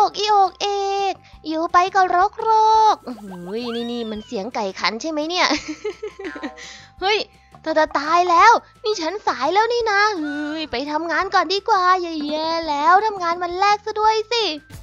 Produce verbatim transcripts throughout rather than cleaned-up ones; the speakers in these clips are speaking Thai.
กอีโอกเอกอยู่ไปก็รกรกเฮ้ยนี่นี่มันเสียงไก่ขันใช่ไหมเนี่ย เฮ้ยตาตายแล้วนี่ฉันสายแล้วนี่นะเฮ้ยไปทำงานก่อนดีกว่าแย่ๆแล้วทำงานวันแรกซะด้วยสิ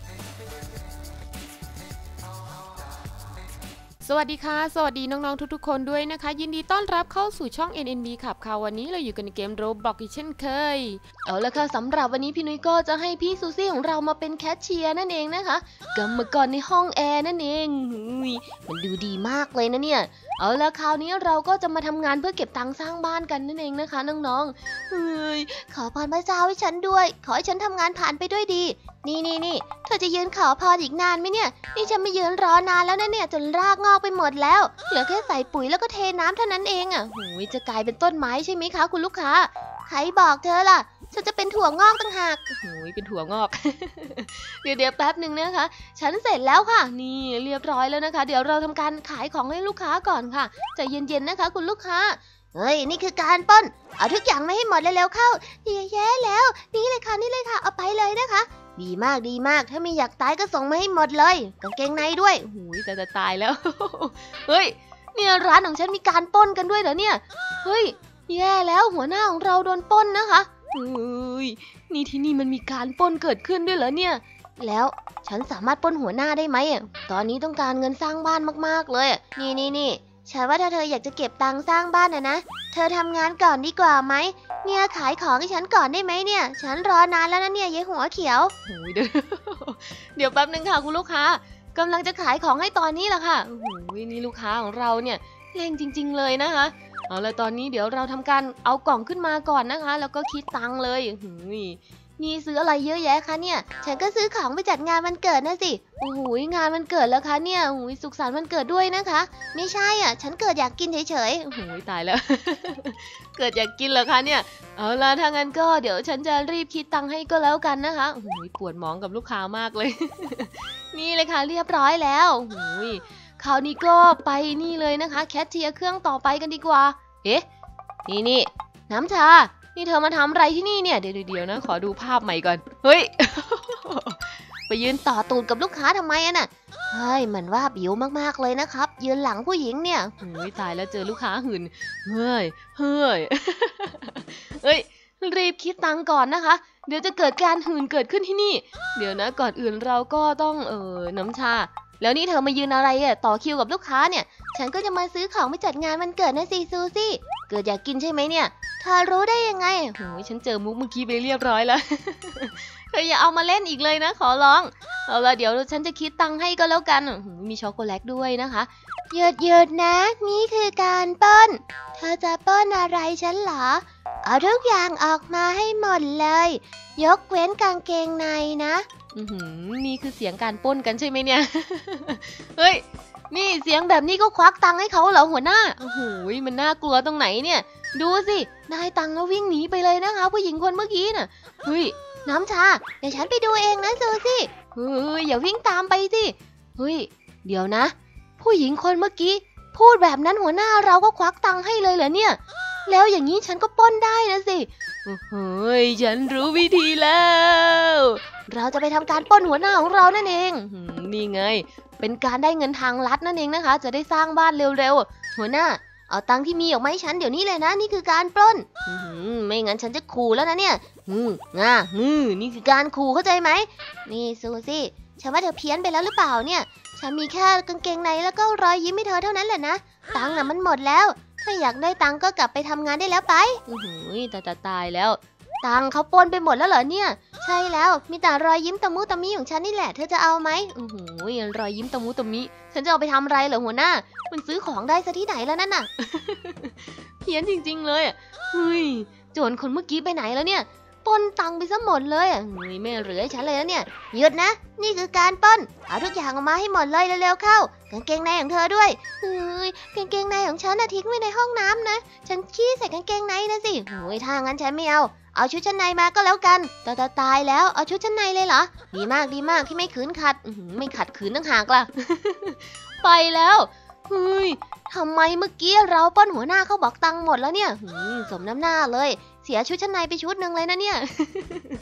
สวัสดีค่ะสวัสดีน้องๆทุกๆคนด้วยนะคะยินดีต้อนรับเข้าสู่ช่อง เอ็น เอ็น บี ขับค่ะวันนี้เราอยู่กันในเกม Roblox อีกเช่นเคยเอาละค่ะสำหรับวันนี้พี่นุ้ยก็จะให้พี่ซูซี่ของเรามาเป็นแคชเชียร์นั่นเองนะคะกรรมกรในห้องแอร์นั่นเองมันดูดีมากเลยนะเนี่ยเอาละคราวนี้เราก็จะมาทำงานเพื่อเก็บตังค์สร้างบ้านกันนั่นเองนะคะน้องๆเฮ้ยขอพรพระเจ้าให้ฉันด้วยขอให้ฉันทำงานผ่านไปด้วยดีนี่นี่นี่เธอจะยืนขอพรอีกนานไหมเนี่ยนี่ฉันไม่ยืนรอนานแล้วนะเนี่ยจนรากงอกไปหมดแล้วเหลือแค่ใส่ปุ๋ยแล้วก็เทน้ำเท่านั้นเองอ่ะโหยจะกลายเป็นต้นไม้ใช่ไหมคะคุณลูกค้าใครบอกเธอล่ะฉันจะเป็นถั่วงอกต่างหากโหยเป็นถั่วงอก เดี๋ยวเดี๋ยวแป๊บหนึ่งนะคะฉันเสร็จแล้วค่ะนี่เรียบร้อยแล้วนะคะเดี๋ยวเราทำการขายของให้ลูกค้าก่อนค่ะใจเย็นๆนะคะคุณลูกค้าเฮ้ยนี่คือการปล้นเอาทุกอย่างมาให้หมดเร็วๆเข้าแย่ๆแล้วนี่เลยค่ะนี่เลยค่ะเอาไปเลยนะคะดีมากดีมากถ้าไม่อยากตายก็ส่งมาให้หมดเลยกางเกงในด้วยโอ้ยแต่จะตายแล้ว เฮ้ยเนี่ยร้านของฉันมีการปล้นกันด้วยเหรอเนี่ยเฮ้ยแย่แล้วหัวหน้าของเราโดนปล้นนะคะเฮ้ยนี่ที่นี่มันมีการปล้นเกิดขึ้นด้วยเหรอเนี่ยแล้วฉันสามารถปล้นหัวหน้าได้ไหมอ่ะตอนนี้ต้องการเงินสร้างบ้านมากๆเลยนี่นี่นี่ฉันว่าถ้าเธออยากจะเก็บตังค์สร้างบ้านนะนะเธอทำงานก่อนดีกว่าไหมเนี่ยขายของให้ฉันก่อนได้ไหมเนี่ยฉันรอนานแล้วนะเนี่ยยายหัวเขียวโอ้ยเดี๋ยว เดี๋ยวแป๊บนึงค่ะคุณลูกค้ากำลังจะขายของให้ตอนนี้แหละค่ะโอ้โหนี่ลูกค้าของเราเนี่ยเร่งจริงๆเลยนะคะเอาละตอนนี้เดี๋ยวเราทำการเอากล่องขึ้นมาก่อนนะคะแล้วก็คิดตังค์เลยนี่ซื้ออะไรเยอะแยะคะเนี่ยฉันก็ซื้อของไปจัดงานวันเกิดนะสิโอ้โหงานวันเกิดแล้วคะเนี่ยโอ้โหสุขสันต์วันเกิดด้วยนะคะไม่ใช่อ่ะฉันเกิดอยากกินเฉยๆโอ้โหตายแล้ว เกิดอยากกินเหรอคะเนี่ยเอาล่ะถ้างั้นก็เดี๋ยวฉันจะรีบคิดตังค์ให้ก็แล้วกันนะคะโอ้โหปวดหมองกับลูกค้ามากเลย นี่เลยค่ะเรียบร้อยแล้วโอ้โหคราวนี้ก็ไปนี่เลยนะคะแคชเชียร์เครื่องต่อไปกันดีกว่าเอ๊ะนี่นี่น้ำชานี่เธอมาทำอะไรที่นี่เนี่ยเดี๋ยวเดี๋ยวนะขอดูภาพใหม่ก่อนเฮ้ย ไปยืนต่อตูดกับลูกค้าทำไมอะน่ะเฮ้ยเหมือนว่าบิวมากๆเลยนะครับยืนหลังผู้หญิงเนี่ยโอ้ยตายแล้วเจอลูกค้าหื่นเฮ้ยเฮ้ย เฮ้ยรีบคิดตังค์ก่อนนะคะเดี๋ยวจะเกิดการหื่นเกิดขึ้นที่นี่เดี๋ยวนะก่อนอื่นเราก็ต้องเออน้ำชาแล้วนี่เธอมายืนอะไรอะต่อคิวกับลูกค้าเนี่ยฉันก็จะมาซื้อของไปจัดงานวันเกิดนะสิซูซี่เกิดอยากกินใช่ไหมเนี่ยเธอรู้ได้ยังไงโอ้ยฉันเจอมุกเมื่อกี้ไปเรียบร้อยแล้ว เธออย่าเอามาเล่นอีกเลยนะขอร้องเอาละเดี๋ยวฉันจะคิดตังค์ให้ก็แล้วกันมีช็อกโกแลตด้วยนะคะหยุดหยุดนะนี่คือการปล้นเธอจะปล้นอะไรฉันเหรอเอาทุกอย่างออกมาให้หมดเลยยกเว้นกางเกงในนะอือหือนี่คือเสียงการปล้นกันใช่ไหมเนี่ย เฮ้ยนี่เสียงแบบนี้ก็ควักตังค์ให้เขาเหรอหัวหน้าโอ้โหมันน่ากลัวตรงไหนเนี่ยดูสิได้ตังค์แล้ววิ่งหนีไปเลยนะคะผู้หญิงคนเมื่อกี้น่ะเฮ้ยน้ำชาเดี๋ยวฉันไปดูเองนะซูซี่เฮ้ยอย่าวิ่งตามไปสิเฮ้ยเดี๋ยวนะผู้หญิงคนเมื่อกี้พูดแบบนั้นหัวหน้าเราก็ควักตังค์ให้เลยเหรอเนี่ยแล้วอย่างนี้ฉันก็ปล้นได้นะสิเฮ้ยฉันรู้วิธีแล้วเราจะไปทำการปล้นหัวหน้าของเรานั่นเองนี่ไงเป็นการได้เงินทางลัดนั่นเองนะคะจะได้สร้างบ้านเร็วๆหัวหน้าเอาตังค์ที่มีออกมาให้ฉันเดี๋ยวนี้เลยนะนี่คือการปล้นไม่งั้นฉันจะขู่แล้วนะเนี่ยงือง่างือนี่คือการขู่เข้าใจไหมนี่ซูซี่ฉันว่าเธอเพี้ยนไปแล้วหรือเปล่าเนี่ยฉันมีแค่กางเกงในแล้วก็รอยยิ้มให้เธอเท่านั้นแหละนะตังค์น่ะมันหมดแล้วถ้าอยากได้ตังค์ก็กลับไปทำงานได้แล้วไปอือหือตายตายแล้วตังค์เขาปล้นไปหมดแล้วเหรอเนี่ยใช่แล้วมีแต่รอยยิ้มตะมุตะมิของฉันนี่แหละเธอจะเอาไหมอือหือรอยยิ้มตะมุตะมิฉันจะเอาไปทำอะไรเหรอหัวหน้ามันซื้อของได้ซะที่ไหนแล้วนั่นน่ะ เพี้ยนจริงๆเลยเฮ้ยโจรคนเมื่อกี้ไปไหนแล้วเนี่ยปล้นตังค์ไปซะหมดเลยอ่ะไม่เหลือให้ฉันเลยแล้วเนี่ยหยุดนะนี่คือการปล้นเอาทุกอย่างออกมาให้หมดเลยเร็วๆเข้ากางเกงในของเธอด้วยเฮ้ยกางเกงในของฉันน่ะทิ้งไว้ในห้องน้ำนะฉันขี้ใส่กางเกงในนะสิโอ้ยถ้างั้นฉันไม่เอาเอาชุดชั้นในมาก็แล้วกันตายตายแล้วเอาชุดชั้นในเลยเหรอดีมากดีมากที่ไม่ขืนขัดไม่ขัดขืนตั้งหากล่ะ ไปแล้วเฮ้ยทำไมเมื่อกี้เราปล้นหัวหน้าเขาบอกตังค์หมดแล้วเนี่ยสมน้ำหน้าเลยเสียชุดชั้นในไปชุดหนึ่งเลยนะเนี่ย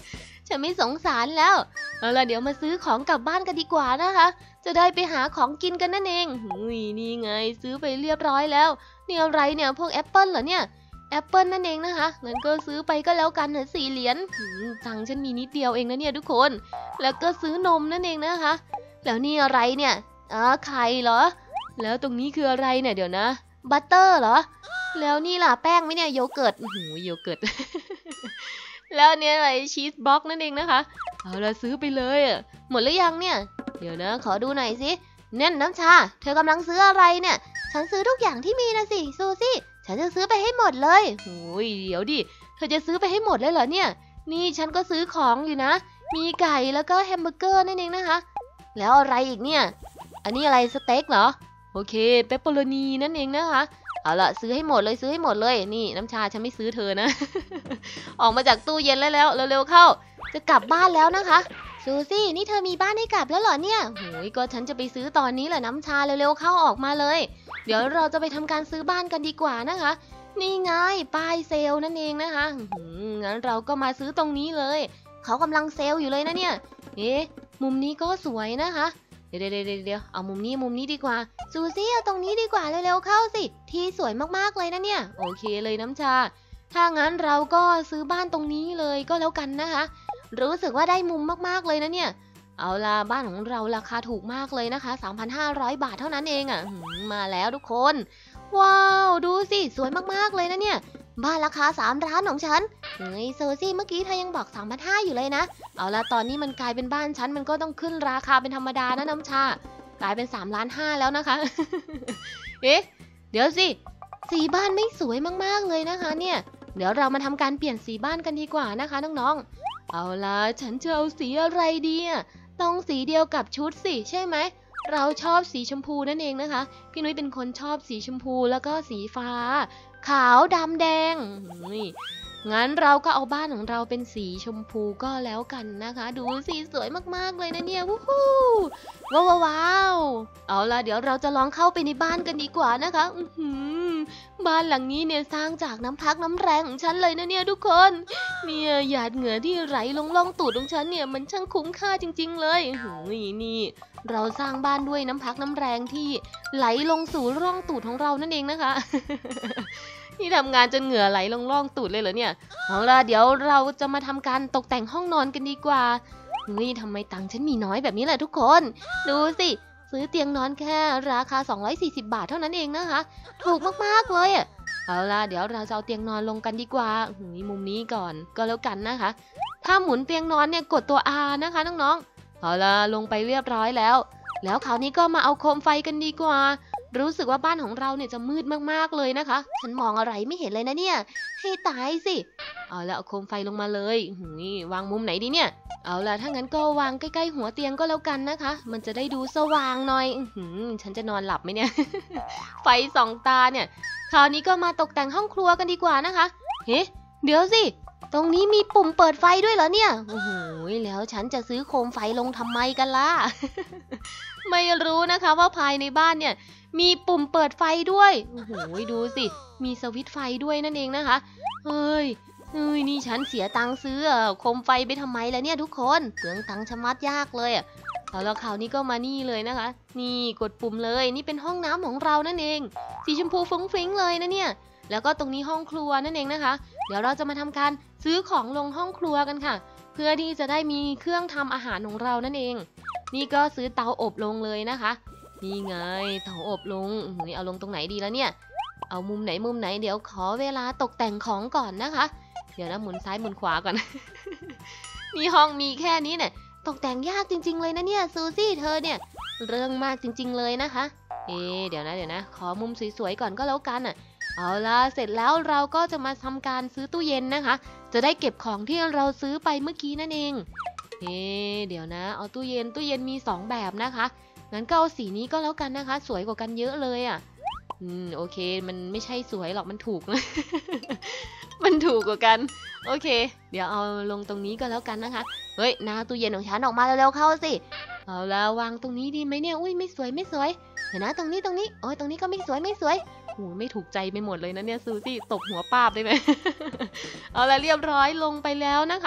ฉันไม่สงสารแล้วเอาล่ะเดี๋ยวมาซื้อของกลับบ้านกันดีกว่านะคะจะได้ไปหาของกินกันนั่นเองหุยนี่ไงซื้อไปเรียบร้อยแล้วนี่อะไรเนี่ยพวกแอปเปิลเหรอเนี่ยแอปเปิลนั่นเองนะคะงั้นก็ซื้อไปก็แล้วกันนะสี่เหรียญตังค์ฉันมีนิดเดียวเองนะเนี่ยทุกคนแล้วก็ซื้อนมนั่นเองนะคะแล้วนี่อะไรเนี่ยอ๋อไข่เหรอแล้วตรงนี้คืออะไรเนี่ยเดี๋ยวนะบัตเตอร์เหรอแล้วนี่ล่ะแป้งไหมเนี่ยโยเกิร์ตโอ้โหโยเกิร์ต แล้วเนี่ยอะไรชีสบล็อกนั่นเองนะคะเอาละซื้อไปเลยอ่ะหมดหรือยังเนี่ยเดี๋ยวนะขอดูหน่อยสิเน่นน้ำชาเธอกำลังซื้ออะไรเนี่ยฉันซื้อทุกอย่างที่มีนะสิซูซี่ฉันจะซื้อไปให้หมดเลยโอ้ยเดี๋ยวดิเธอจะซื้อไปให้หมดเลยเหรอเนี่ยนี่ฉันก็ซื้อของอยู่นะมีไก่แล้วก็แฮมเบอร์เกอร์นั่นเองนะคะแล้วอะไรอีกเนี่ยอันนี้อะไรสเต็กเหรอโอเคเปปเปอโรนีนั่นเองนะคะเอาล่ะซื้อให้หมดเลยซื้อให้หมดเลยนี่น้ำชาฉันไม่ซื้อเธอนะ ออกมาจากตู้เย็นแล้วแล้วเร็วๆเข้าจะกลับบ้านแล้วนะคะซูซี่นี่เธอมีบ้านให้กลับแล้วเหรอเนี่ยโหยก็ฉันจะไปซื้อตอนนี้แหละน้ำชาเร็วๆเข้าออกมาเลยเดี๋ยวเราจะไปทำการซื้อบ้านกันดีกว่านะคะนี่ไงป้ายเซลล์นั่นเองนะคะงั้นเราก็มาซื้อตรงนี้เลยเขากำลังเซลล์อยู่เลยนะเนี่ยเอ๊ะมุมนี้ก็สวยนะคะเดี๋ยวเดี๋ยวเดี๋ยวเอามุมนี้มุมนี้ดีกว่าซูซี่เอาตรงนี้ดีกว่าเร็วๆเข้าสิที่สวยมากๆเลยนะเนี่ยโอเคเลยน้ำชาถ้างั้นเราก็ซื้อบ้านตรงนี้เลยก็แล้วกันนะคะรู้สึกว่าได้มุมมากๆเลยนะเนี่ยเอาล่ะบ้านของเราราคาถูกมากเลยนะคะ สามพันห้าร้อย บาทเท่านั้นเองอ่ะมาแล้วทุกคนว้าวดูสิสวยมากๆเลยนะเนี่ยบ้านราคาสามล้านของฉันเฮ้ยโซซี่เมื่อกี้เธอยังบอก สามพันห้าร้อย อยู่เลยนะเอาล่ะตอนนี้มันกลายเป็นบ้านฉันมันก็ต้องขึ้นราคาเป็นธรรมดานะน้ำชากลายเป็นสามล้านห้าแล้วนะคะ เอ๊ะเดี๋ยวสิสีบ้านไม่สวยมากๆเลยนะคะเนี่ยเดี๋ยวเรามาทำการเปลี่ยนสีบ้านกันดีกว่านะคะน้องๆเอาล่ะฉันจะเอาสีอะไรดีอ่ะต้องสีเดียวกับชุดสิใช่ไหมเราชอบสีชมพูนั่นเองนะคะพี่นุ้ยเป็นคนชอบสีชมพูแล้วก็สีฟ้าขาวดำแดงนี่งั้นเราก็เอาบ้านของเราเป็นสีชมพูก็แล้วกันนะคะดูสีสวยมากๆเลยนะเนี่ยวู้ฮู้ว้าวว้าวเอาล่ะเดี๋ยวเราจะลองเข้าไปในบ้านกันดีกว่านะคะอื้อหือบ้านหลังนี้เนี่ยสร้างจากน้ำพักน้ำแรงของฉันเลยนะเนี่ยทุกคนเนี่ยหยาดเหงื่อที่ไหลลงล่องตูดของฉันเนี่ยมันช่างคุ้มค่าจริงๆเลยหูยนี่เราสร้างบ้านด้วยน้ำพักน้ำแรงที่ไหลลงสู่ร่องตูดของเรานั่นเองนะคะ นี่ทำงานจนเหงื่อไหลลงร่องตูดเลยเหรอเนี่ยเอาล่ะเดี๋ยวเราจะมาทำการตกแต่งห้องนอนกันดีกว่านี่ทำไมตังค์ฉันมีน้อยแบบนี้แหละทุกคนดูสิซื้อเตียงนอนแค่ราคาสองร้อยสี่สิบบาทเท่านั้นเองนะคะถูกมากๆเลยอ่ะเอาล่ะเดี๋ยวเราจะเอาเตียงนอนลงกันดีกว่าหูยมุมนี้ก่อนก็แล้วกันนะคะถ้าหมุนเตียงนอนเนี่ยกดตัว R นะคะน้องๆเอาล่ะลงไปเรียบร้อยแล้วแล้วคราวนี้ก็มาเอาโคมไฟกันดีกว่ารู้สึกว่าบ้านของเราเนี่ยจะมืดมากๆเลยนะคะฉันมองอะไรไม่เห็นเลยนะเนี่ยให้ตายสิเอาล่ะเอาโคมไฟลงมาเลยหูยวางมุมไหนดีเนี่ยเอาล่ะถ้างั้นก็วางใกล้ๆหัวเตียงก็แล้วกันนะคะมันจะได้ดูสว่างหน่อยอื้อฉันจะนอนหลับไหมเนี่ย ไฟส่องตาเนี่ยคราวนี้ก็มาตกแต่งห้องครัวกันดีกว่านะคะเฮ้เดี๋ยวสิตรงนี้มีปุ่มเปิดไฟด้วยเหรอเนี่ยโอ้โหแล้วฉันจะซื้อโคมไฟลงทำไมกันล่ะ ไม่รู้นะคะว่าภายในบ้านเนี่ยมีปุ่มเปิดไฟด้วยโอ้โหดูสิมีสวิตช์ไฟด้วยนั่นเองนะคะเฮ้ยเฮ้ยนี่ฉันเสียตังค์ซื้อโคมไฟไปทำไมล่ะเนี่ยทุกคนเปลืองตังค์ชะมัดยากเลยอ่ะเอาแล้วคราวนี้ก็มานี่เลยนะคะนี่กดปุ่มเลยนี่เป็นห้องน้ำของเรานั่นเองสีชมพูฟุ้งฟิ้งเลยนะเนี่ยแล้วก็ตรงนี้ห้องครัวนั่นเองนะคะเดี๋ยวเราจะมาทำการซื้อของลงห้องครัวกันค่ะเพื่อที่จะได้มีเครื่องทำอาหารของเรานั่นเองนี่ก็ซื้อเตาอบลงเลยนะคะนี่ไงเตาอบลงเอาลงตรงไหนดีแล้วเนี่ยเอามุมไหนมุมไหนเดี๋ยวขอเวลาตกแต่งของก่อนนะคะเดี๋ยวนะหมุนซ้ายหมุนขวาก่อน นี่ห้องมีแค่นี้เนี่ยตกแต่งยากจริงๆเลยนะเนี่ยซูซี่เธอเนี่ยเรื่องมากจริงๆเลยนะคะเอ๊เดี๋ยวนะเดี๋ยวนะขอมุมสวยๆก่อนก็แล้วกันอ่ะเอาล่ะเสร็จแล้วเราก็จะมาทำการซื้อตู้เย็นนะคะจะได้เก็บของที่เราซื้อไปเมื่อกี้นั่นเองเอ๊เดี๋ยวนะเอาตู้เย็นตู้เย็นมีสองแบบนะคะงั้นก็เอาสีนี้ก็แล้วกันนะคะสวยกว่ากันเยอะเลยอ่ะอืมโอเคมันไม่ใช่สวยหรอกมันถูก มันถูกกว่ากันโอเคเดี๋ยวเอาลงตรงนี้ก็แล้วกันนะคะเฮ้ยหน้าตู้เย็นของฉันออกมาเร็วๆเข้าสิเอาแล้ววางตรงนี้ดีไหมเนี่ยอุ้ยไม่สวยไม่สวยเดี๋ยวนะตรงนี้ตรงนี้โอ้ยตรงนี้ก็ไม่สวยไม่สวยโหไม่ถูกใจไปหมดเลยนะเนี่ยซูซี่ตบหัวป้าบได้ไหม เอาละเรียบร้อยลงไปแล้วนะคะ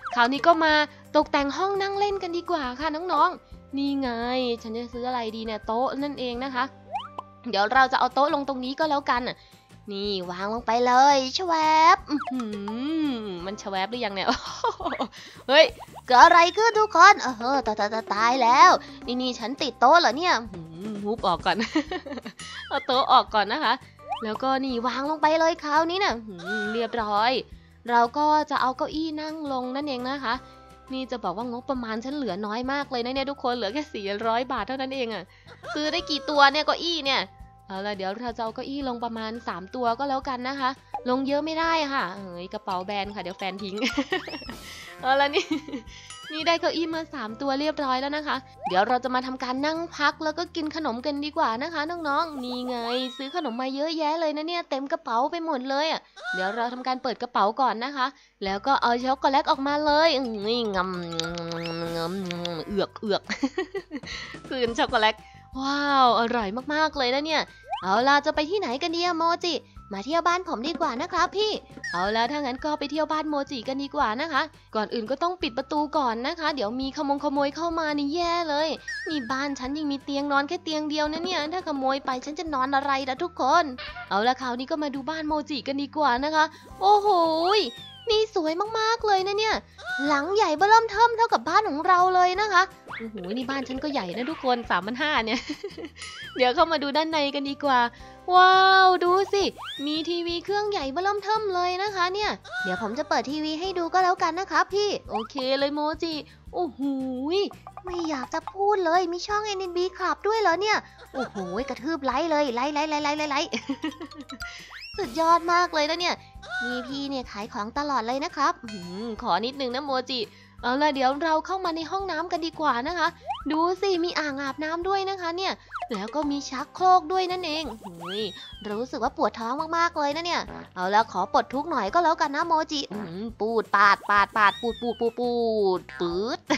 คราวนี้ก็มาตกแต่งห้องนั่งเล่นกันดีกว่าค่ะน้องๆนี่ไงฉันจะซื้ออะไรดีเนี่ยโต๊ะนั่นเองนะคะเดี๋ยวเราจะเอาโต๊ะลงตรงนี้ก็แล้วกันนี่วางลงไปเลยชวบมันชวบหรือยังเนี่ย เฮ้ยเกิดอะไรขึ้นทุกคนเออตายตายตายแล้วนี่นี่ฉันติดโต๊ะเหรอเนี่ยฮุบออกก่อน เอาโต๊ะออกก่อนนะคะแล้วก็นี่วางลงไปเลยคราวนี้น่ะเรียบร้อยเราก็จะเอาเก้าอี้นั่งลงนั่นเองนะคะนี่จะบอกว่างบประมาณฉันเหลือน้อยมากเลยนะเนี่ยทุกคนเหลือแค่สี่ร้อยบาทเท่านั้นเองอะซื้อได้กี่ตัวเนี่ยเก้าอี้เนี่ยเอาล่ะเดี๋ยวเราจะเอาเก้าอี้ลงประมาณสามตัวก็แล้วกันนะคะลงเยอะไม่ได้ค่ะเอ้ยกระเป๋าแบนค่ะเดี๋ยวแฟนทิ้ง เอาล่ะนี่ นี่ได้เก้าอี้มาสามตัวเรียบร้อยแล้วนะคะเดี๋ยวเราจะมาทำการนั่งพักแล้วก็กินขนมกันดีกว่านะคะน้องๆนี่ไงซื้อขนมมาเยอะแยะเลยนะเนี่ยเต็มกระเป๋าไปหมดเลยอ่ะเดี๋ยวเราทำการเปิดกระเป๋าก่อนนะคะแล้วก็เอาช็อกโกแลตออกมาเลยนี่งำงำเอือกเอือกคืนช็อกโกแลตว้าวอร่อยมากๆเลยนะเนี่ยเอาล่ะจะไปที่ไหนกันดีอะโมจิมาเที่ยวบ้านผมดีกว่านะครับพี่เอาแล้วถ้างั้นก็ไปเที่ยวบ้านโมจิกันดีกว่านะคะก่อนอื่นก็ต้องปิดประตูก่อนนะคะเดี๋ยวมีขโมยขโมยเข้ามานี่แย่เลยนี่บ้านฉันยังมีเตียงนอนแค่เตียงเดียวนะเนี่ยถ้าขโมยไปฉันจะนอนอะไรล่ะทุกคนเอาละคราวนี้ก็มาดูบ้านโมจิกันดีกว่านะคะโอ้โหนี่สวยมากๆเลยนะเนี่ยหลังใหญ่เบ้อเริ่มเทิ่มเท่ากับบ้านของเราเลยนะคะโอ้โหนี่บ้านฉันก็ใหญ่นะทุกคนสามพันห้าเนี่ย เดี๋ยวเข้ามาดูด้านในกันดีกว่าว้าวดูสิมีทีวีเครื่องใหญ่เบ้อเริ่มเทิ่มเลยนะคะเนี่ยเดี๋ยวผมจะเปิดทีวีให้ดูก็แล้วกันนะครับพี่โอเคเลยโมจิโอ้โหไม่อยากจะพูดเลยมีช่อง เอ็น เอ็น บี Club ด้วยเหรอเนี่ยโอ้โหกระทืบไลค์เลยไลค์ไลค์ไลค์ไลค์ไลค์ สุดยอดมากเลยนะเนี่ยมีพี่เนี่ยขายของตลอดเลยนะครับอขอนิดนึงนะโมจิเอาล่ะเดี๋ยวเราเข้ามาในห้องน้ำกันดีกว่านะคะดูสิมีอ่างอาบน้ำด้วยนะคะเนี่ยแล้วก็มีชักโครกด้วยนั่นเองรู้สึกว่าปวดท้องมากๆเลยนะเนี่ยเอาล่ะขอปลดทุกข์หน่อยก็แล้วกันนะโมจิปูดปาดปาดปาดปูดปูดปูดปูดปื๊ด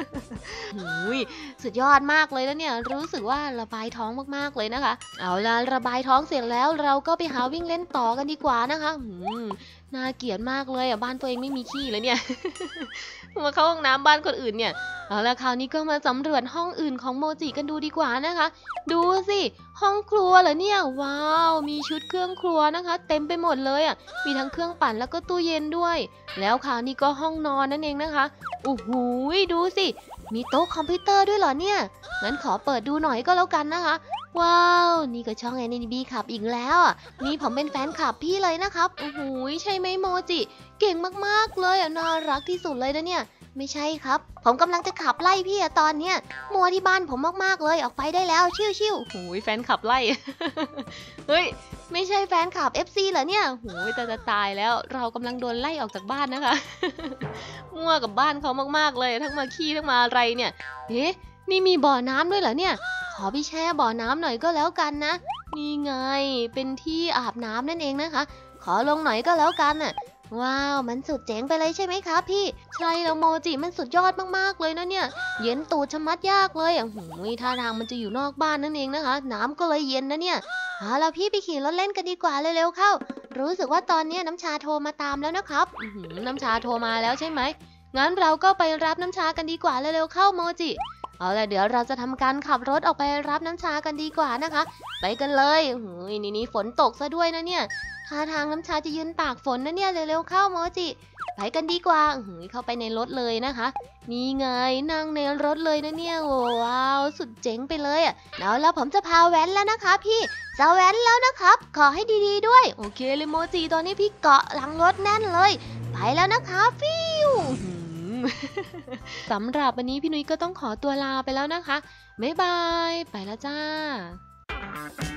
สุดยอดมากเลยนะเนี่ยรู้สึกว่าระบายท้องมากๆเลยนะคะเอาล่ะระบายท้องเสร็จแล้วเราก็ไปหาวิ่งเล่นต่อกันดีกว่านะคะน่าเกลียดมากเลยอ่ะบ้านตัวเองไม่มีขี้เลยเนี่ย มาเข้าห้องน้ำบ้านคนอื่นเนี่ยเอาละคราวนี้ก็มาสำรวจห้องอื่นของโมจิกันดูดีกว่านะคะดูสิห้องครัวเหรอเนี่ยว้าวมีชุดเครื่องครัวนะคะเต็มไปหมดเลยอ่ะมีทั้งเครื่องปั่นแล้วก็ตู้เย็นด้วยแล้วคราวนี้ก็ห้องนอนนั่นเองนะคะโอ้โหดูสิมีโต๊ะคอมพิวเตอร์ด้วยเหรอเนี่ยงั้นขอเปิดดูหน่อยก็แล้วกันนะคะว้าวนี่ก็ช่อง เอ็น เอ็น บี ขับอีกแล้วอ่ะนี่ผมเป็นแฟนคลับพี่เลยนะครับโอ้โหใช่ไหมโมจิเก่งมากๆเลยอ่ะน่ารักที่สุดเลยนะเนี่ยไม่ใช่ครับผมกำลังจะขับไล่พี่อะตอนเนี้ยมัวที่บ้านผมมากๆเลยออกไปได้แล้วชิวๆโอ้ยแฟนขับไล่ เฮ้ยไม่ใช่แฟนคลับ เอฟ ซี เหรอเนี่ยโอ้ยแต่จะตายแล้วเรากำลังโดนไล่ออกจากบ้านนะคะ มั่วกับบ้านเขามากๆเลยทั้งมาขี้ทั้งมาอะไรเนี่ยเอ๊ะนี่มีบ่อน้ำด้วยเหรอเนี่ยขอพี่แช่บ่อน้ำหน่อยก็แล้วกันนะนี่ไงเป็นที่อาบน้ำนั่นเองนะคะขอลงหน่อยก็แล้วกันน่ะว้าวมันสุดเจ๋งไปเลยใช่ไหมคะพี่ใช่แล้วโมจิมันสุดยอดมากๆเลยนะเนี่ยเย็นตูดชะมัดยากเลยอ่ะหูยท่าทางมันจะอยู่นอกบ้านนั่นเองนะคะน้ำก็เลยเย็นนะเนี่ยเอาล่ะพี่ไปขี่รถเล่นกันดีกว่าเร็วๆเข้ารู้สึกว่าตอนนี้น้ำชาโทรมาตามแล้วนะครับน้ำชาโทรมาแล้วใช่ไหมงั้นเราก็ไปรับน้ำชากันดีกว่าเร็วๆเข้าโมจิเอาล่ะเดี๋ยวเราจะทำการขับรถออกไปรับน้ำชากันดีกว่านะคะไปกันเลยหูยนี่นี่ฝนตกซะด้วยนะเนี่ยท่าทางน้ำชาจะยืนตากฝนนะเนี่ยเร็วๆเข้าโมจิไปกันดีกว่าหือเข้าไปในรถเลยนะคะนี่ไงนั่งในรถเลยนะเนี่ยว้าวสุดเจ๋งไปเลยอ่ะแล้วแล้วผมจะพาแว้นแล้วนะคะพี่จะแว้นแล้วนะครับขอให้ดีๆด้วยโอเคเลยโมจิตอนนี้พี่เกาะหลังรถแน่นเลยไปแล้วนะคะฟิว สำหรับวันนี้พี่นุ้ยก็ต้องขอตัวลาไปแล้วนะคะบ๊ายบายไปแล้วจ้า